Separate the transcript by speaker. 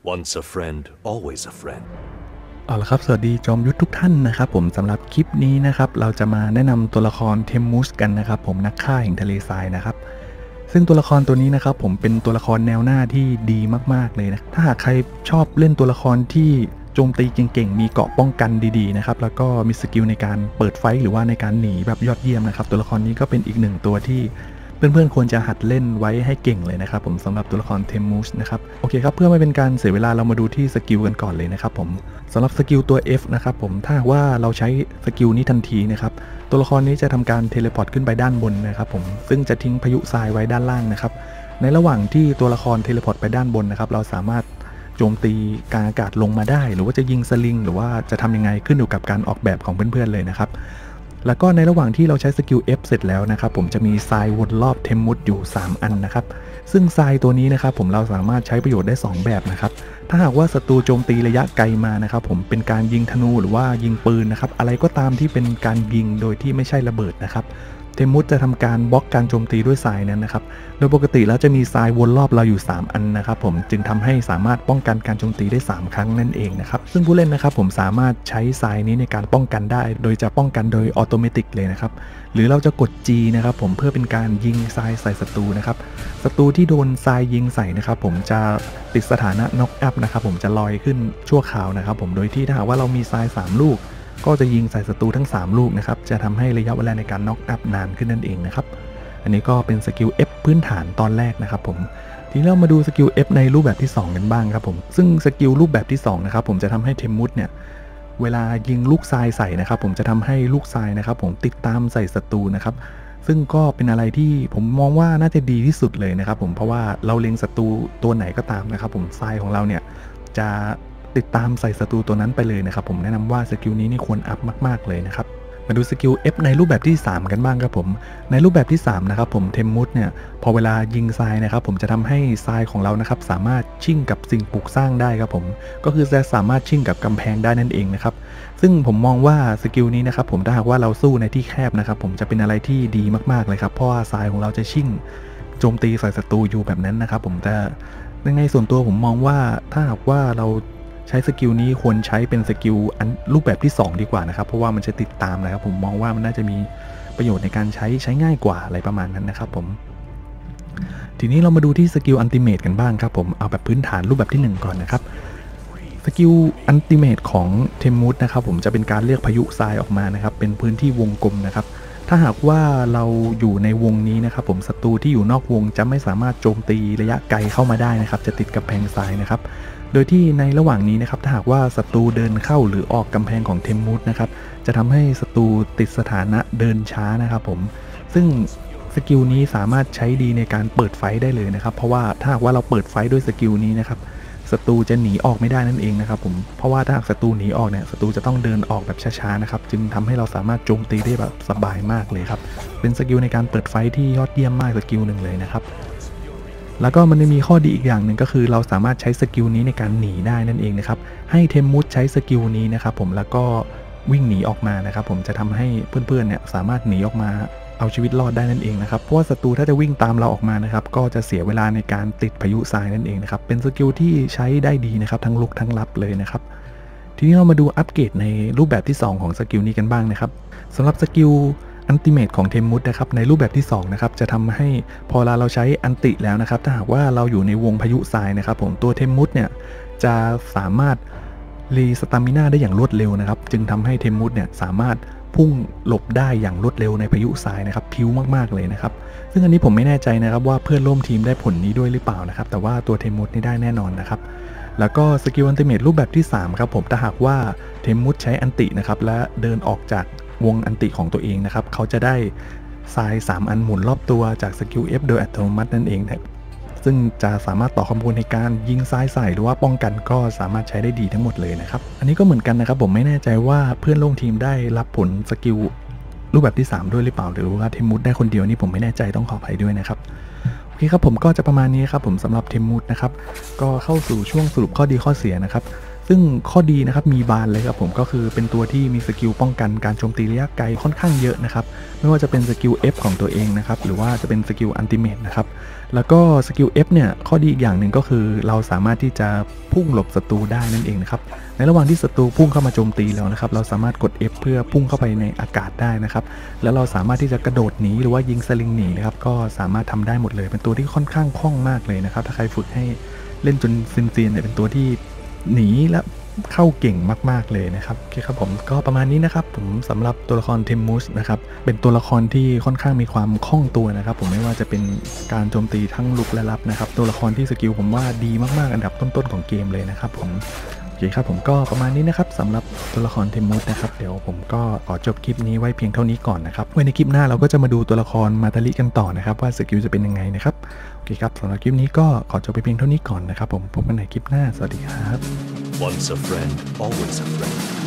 Speaker 1: Once a friend, always a friend.
Speaker 2: เอาละครับสวัสดีจอมยุทธทุกท่านนะครับผมสำหรับคลิปนี้นะครับเราจะมาแนะนำตัวละครเทมมูสกันนะครับผมนักฆ่าแห่งทะเลทรายนะครับซึ่งตัวละครตัวนี้นะครับผมเป็นตัวละครแนวหน้าที่ดีมากๆเลยนะถ้าหากใครชอบเล่นตัวละครที่โจมตีเก่งๆมีเกราะป้องกันดีๆนะครับแล้วก็มีสกิลในการเปิดไฟท์หรือว่าในการหนีแบบยอดเยี่ยมนะครับตัวละครนี้ก็เป็นอีกหนึ่งตัวที่เพื่อนๆควรจะหัดเล่นไว้ให้เก่งเลยนะครับผมสำหรับตัวละครเทมมูสนะครับโอเคครับเพื่อไม่เป็นการเสียเวลาเรามาดูที่สกิลกันก่อนเลยนะครับผมสำหรับสกิลตัว F นะครับผมถ้าว่าเราใช้สกิลนี้ทันทีนะครับตัวละครนี้จะทำการเทเลพอร์ตขึ้นไปด้านบนนะครับผมซึ่งจะทิ้งพายุทรายไว้ด้านล่างนะครับในระหว่างที่ตัวละครเทเลพอร์ตไปด้านบนนะครับเราสามารถโจมตีกลางอากาศลงมาได้หรือว่าจะยิงสลิงหรือว่าจะทำยังไงขึ้นอยู่กับการออกแบบของเพื่อนๆเลยนะครับแล้วก็ในระหว่างที่เราใช้สกิล F เสร็จแล้วนะครับผมจะมีทรายวนรอบเทมมุสอยู่3อันนะครับซึ่งทรายตัวนี้นะครับผมเราสามารถใช้ประโยชน์ได้2แบบนะครับถ้าหากว่าศัตรูโจมตีระยะไกลมานะครับผมเป็นการยิงธนูหรือว่ายิงปืนนะครับอะไรก็ตามที่เป็นการยิงโดยที่ไม่ใช่ระเบิดนะครับเทมมุสจะทำการบล็อกการโจมตีด้วยทรายนั้นนะครับโดยปกติแล้วจะมีทรายวนรอบเราอยู่3อันนะครับผมจึงทำให้สามารถป้องกันการโจมตีได้3ครั้งนั่นเองนะครับซึ่งผู้เล่นนะครับผมสามารถใช้ทรายนี้ในการป้องกันได้โดยจะป้องกันโดยออโตเมติกเลยนะครับหรือเราจะกด G นะครับผมเพื่อเป็นการยิงทรายใส่ศัตรูนะครับศัตรูที่โดนทรายยิงใส่นะครับผมจะติดสถานะน็อกอัพนะครับผมจะลอยขึ้นชั่วคราวนะครับผมโดยที่ถ้าหากว่าเรามีทราย3ลูกก็จะยิงใส่ศัตรูทั้ง3ลูกนะครับจะทำให้ระยะเวลาในการน็อกอัพนานขึ้นนั่นเองนะครับอันนี้ก็เป็นสกิล F พื้นฐานตอนแรกนะครับผมทีนี้เรามาดูสกิล F ในรูปแบบที่2กันบ้างครับผมซึ่งสกิลรูปแบบที่2นะครับผมจะทำให้เทมมุสเนี่ยเวลายิงลูกทรายใส่นะครับผมจะทำให้ลูกทรายนะครับผมติดตามใส่ศัตรูนะครับซึ่งก็เป็นอะไรที่ผมมองว่าน่าจะดีที่สุดเลยนะครับผมเพราะว่าเราเล็งศัตรูตัวไหนก็ตามนะครับผมทรายของเราเนี่ยจะติดตามใส่ศัตรูตัวนั้นไปเลยนะครับผมแนะนำว่าสกิลนี้นี่ควรอัพมากๆเลยนะครับมาดูสกิล F ในรูปแบบที่3กันบ้างครับผมในรูปแบบที่3นะครับผมเทมมุสเนี่ยพอเวลายิงทรายนะครับผมจะทำให้ทรายของเรานะครับสามารถชิ่งกับสิ่งปลูกสร้างได้ครับผมก็คือจะสามารถชิ่งกับกำแพงได้นั่นเองนะครับซึ่งผมมองว่าสกิลนี้นะครับผมถ้าหากว่าเราสู้ในที่แคบนะครับผมจะเป็นอะไรที่ดีมากๆเลยครับเพราะว่าทรายของเราจะชิ่งโจมตีใส่ศัตรูอยู่แบบนั้นนะครับผมแต่ในส่วนตัวผมมองว่าถ้าหากว่าเราใช้สกิลนี้ควรใช้เป็นสกิลรูปแบบที่2ดีกว่านะครับเพราะว่ามันจะติดตามนะครับผมมองว่ามันน่าจะมีประโยชน์ในการใช้ง่ายกว่าอะไรประมาณนั้นนะครับผมทีนี้เรามาดูที่สกิลอัลติเมทกันบ้างครับผมเอาแบบพื้นฐานรูปแบบที่1ก่อนนะครับสกิลอัลติเมทของเทมมุสนะครับผมจะเป็นการเรียกพายุทรายออกมานะครับเป็นพื้นที่วงกลมนะครับถ้าหากว่าเราอยู่ในวงนี้นะครับผมศัตรูที่อยู่นอกวงจะไม่สามารถโจมตีระยะไกลเข้ามาได้นะครับจะติดกับแพงทรายนะครับโดยที่ในระหว่างนี้นะครับถ้าหากว่าศัตรูเดินเข้าหรือออกกำแพงของเทมมุสนะครับจะทำให้ศัตรูติดสถานะเดินช้านะครับผมซึ่งสกิลนี้สามารถใช้ดีในการเปิดไฟได้เลยนะครับเพราะว่าถ้าหากว่าเราเปิดไฟด้วยสกิลนี้นะครับศัตรูจะหนีออกไม่ได้นั่นเองนะครับผมเพราะว่าถ้าหากศัตรูหนีออกเนี่ยศัตรูจะต้องเดินออกแบบช้าๆนะครับจึงทำให้เราสามารถโจมตีได้แบบสบายมากเลยครับเป็นสกิลในการเปิดไฟที่ยอดเยี่ยมมากสกิลหนึ่งเลยนะครับแล้วก็มันจะมีข้อดีอีกอย่างหนึ่งก็คือเราสามารถใช้สกิลนี้ในการหนีได้นั่นเองนะครับให้เทมมุสใช้สกิลนี้นะครับผมแล้วก็วิ่งหนีออกมานะครับผมจะทำให้เพื่อนๆเนี่ยสามารถหนีออกมาเอาชีวิตรอดได้นั่นเองนะครับเพราะว่าศัตรูถ้าจะวิ่งตามเราออกมานะครับก็จะเสียเวลาในการติดพายุทรายนั่นเองนะครับเป็นสกิลที่ใช้ได้ดีนะครับทั้งลุกทั้งรับเลยนะครับทีนี้เรามาดูอัปเกรดในรูปแบบที่2ของสกิลนี้กันบ้างนะครับสำหรับสกิลอัลติเมทของเทมมุสนะครับในรูปแบบที่2นะครับจะทำให้พอเราใช้อันติแล้วนะครับถ้าหากว่าเราอยู่ในวงพายุทรายนะครับผมตัวเทมมุสเนี่ยจะสามารถรีสตามิน่าได้อย่างรวดเร็วนะครับจึงทำให้เทมมุสเนี่ยสามารถพุ่งหลบได้อย่างรวดเร็วในพายุทรายนะครับพิ้วมากๆเลยนะครับซึ่งอันนี้ผมไม่แน่ใจนะครับว่าเพื่อนร่วมทีมได้ผลนี้ด้วยหรือเปล่านะครับแต่ว่าตัวเทมมุสนี่ได้แน่นอนนะครับแล้วก็สกิลอัลติเมทรูปแบบที่3ครับผมถ้าหากว่าเทมมุสใช้อันตินะครับและเดินออกจากวงอันติของตัวเองนะครับเขาจะได้ทราย3อันหมุนรอบตัวจากสกิล F โดยอัตโนมัตินั่นเองนะซึ่งจะสามารถต่อคอมโบในการยิงทรายใส่หรือว่าป้องกันก็สามารถใช้ได้ดีทั้งหมดเลยนะครับอันนี้ก็เหมือนกันนะครับผมไม่แน่ใจว่าเพื่อนร่วมทีมได้รับผลสกิลรูปแบบที่3ด้วยหรือเปล่าหรือว่าเทมมุสได้คนเดียวนี่ผมไม่แน่ใจต้องขออภัยด้วยนะครับโอเคครับผมก็จะประมาณนี้ครับผมสำหรับเทมมุสนะครับก็เข้าสู่ช่วงสรุปข้อดีข้อเสียนะครับซึ่งข้อดีนะครับมีบานเลยครับผมก็คือเป็นตัวที่มีสกิลป้องกันการโจมตีระยะไกลค่อนข้างเยอะนะครับไม่ว่าจะเป็นสกิล F ของตัวเองนะครับหรือว่าจะเป็นสกิลอัลติเมทนะครับแล้วก็สกิล F เนี่ยข้อดีอีกอย่างหนึ่งก็คือเราสามารถที่จะพุ่งหลบศัตรูได้นั่นเองนะครับในระหว่างที่ศัตรูพุ่งเข้ามาโจมตีแล้วนะครับเราสามารถกด F เพื่อพุ่งเข้าไปในอากาศได้นะครับแล้วเราสามารถที่จะกระโดดหนีหรือว่ายิงสลิงหนีนะครับก็สามารถทำได้หมดเลยเป็นตัวที่ค่อนข้างคล่องมากเลยนะครับถ้าใครฝึกให้เล่นจนซินเซียนเนี่ยเป็นตัวที่หนีและเข้าเก่งมากๆเลยนะครับโอเคครับผมก็ประมาณนี้นะครับผมสำหรับตัวละครเทมมูสนะครับเป็นตัวละครที่ค่อนข้างมีความคล่องตัวนะครับผมไม่ว่าจะเป็นการโจมตีทั้งลุกและรับนะครับตัวละครที่สกิลผมว่าดีมากๆอันดับต้นๆของเกมเลยนะครับผมโอเคครับผมก็ประมาณนี้นะครับสำหรับตัวละครเทมมูสนะครับเดี๋ยวผมก็ขอจบคลิปนี้ไว้เพียงเท่านี้ก่อนนะครับไว้ในคลิปหน้าเราก็จะมาดูตัวละครมาตาลิกันต่อนะครับว่าสกิลจะเป็นยังไงนะครับโอเคครับสำหรับคลิปนี้ก็ขอจบไปเพียงเท่านี้ก่อนนะครับผมพบกันในคลิปหน้าสวัสดีครับ
Speaker 1: Once a friend, always a friend.